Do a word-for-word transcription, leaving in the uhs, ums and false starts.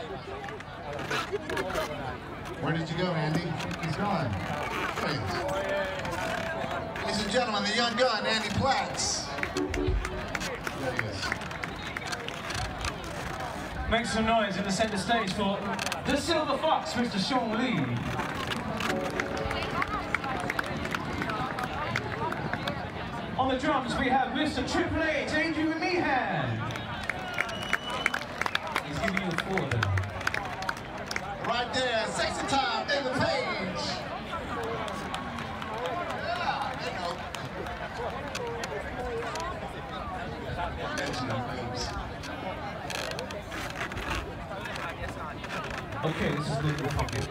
Where did you go, Andy? He's gone. Wait. Ladies and gentlemen, the young gun, Andy Platts. There he is. Make some noise in the center stage for the Silver Fox, Mister Sean Lee. On the drums we have Mister Triple H, Adrian Meehan. He's giving you a four there. Right there, sexy time, David Page. Yeah, there you go. Okay, this is Little Pocket.